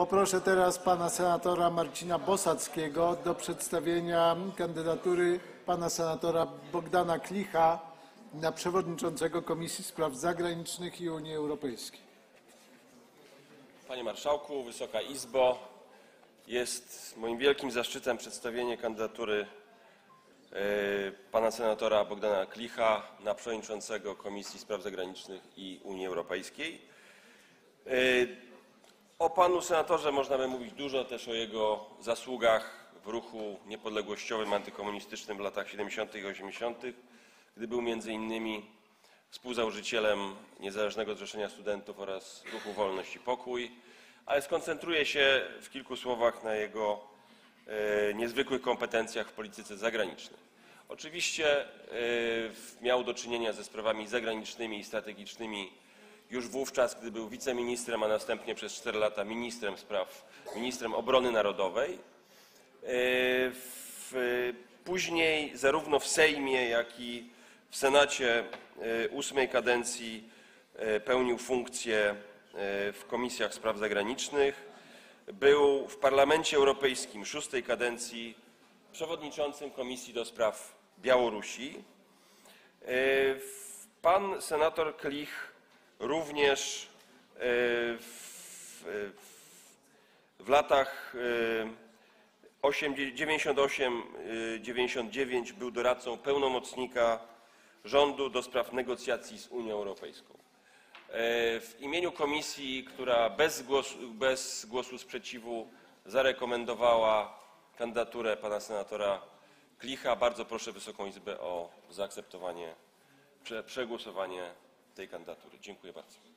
Poproszę teraz pana senatora Marcina Bosackiego do przedstawienia kandydatury pana senatora Bogdana Klicha na przewodniczącego Komisji Spraw Zagranicznych i Unii Europejskiej. Panie Marszałku, Wysoka Izbo, jest moim wielkim zaszczytem przedstawienie kandydatury pana senatora Bogdana Klicha na przewodniczącego Komisji Spraw Zagranicznych i Unii Europejskiej. O panu senatorze można by mówić dużo, też o jego zasługach w ruchu niepodległościowym, antykomunistycznym w latach 70. i 80., gdy był m.in. współzałożycielem Niezależnego Zrzeszenia Studentów oraz ruchu Wolność i Pokój, ale skoncentruję się w kilku słowach na jego niezwykłych kompetencjach w polityce zagranicznej. Oczywiście miał do czynienia ze sprawami zagranicznymi i strategicznymi już wówczas, gdy był wiceministrem, a następnie przez 4 lata ministrem obrony narodowej. Później zarówno w Sejmie, jak i w Senacie 8. kadencji pełnił funkcję w komisjach spraw zagranicznych. Był w Parlamencie Europejskim 6. kadencji przewodniczącym Komisji do Spraw Białorusi. Pan senator Klich również w latach 98-99 był doradcą pełnomocnika rządu do spraw negocjacji z Unią Europejską. W imieniu komisji, która bez głosu sprzeciwu zarekomendowała kandydaturę pana senatora Klicha, bardzo proszę Wysoką Izbę o zaakceptowanie, przegłosowanie tej kandydatury. Dziękuję bardzo.